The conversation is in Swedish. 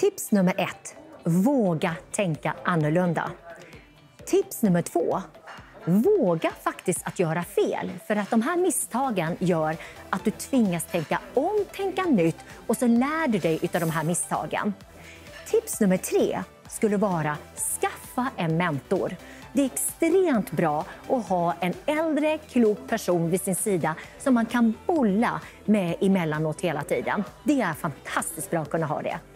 Tips nummer 1. Våga tänka annorlunda. Tips nummer 2. Våga faktiskt att göra fel. För att de här misstagen gör att du tvingas tänka om, tänka nytt och så lär du dig av de här misstagen. Tips nummer 3 skulle vara skaffa en mentor. Det är extremt bra att ha en äldre, klok person vid sin sida som man kan bolla med emellanåt hela tiden. Det är fantastiskt bra att kunna ha det.